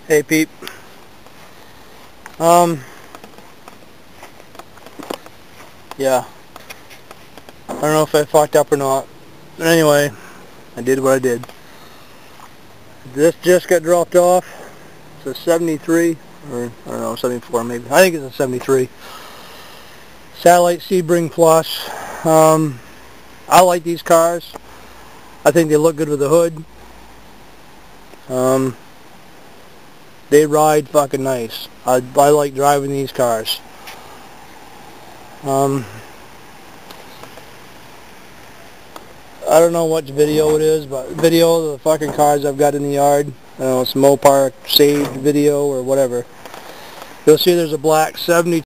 Hey Pete. Yeah. I don't know if I fucked up or not. But anyway, I did what I did. This just got dropped off. It's a 73, or I don't know, 74 maybe. I think it's a 73. Satellite Sebring Plus. I like these cars. I think they look good with the hood. They ride fucking nice. I like driving these cars. I don't know what video it is, but video of the fucking cars I've got in the yard. I don't know, it's Mopar saved video or whatever. You'll see there's a black 70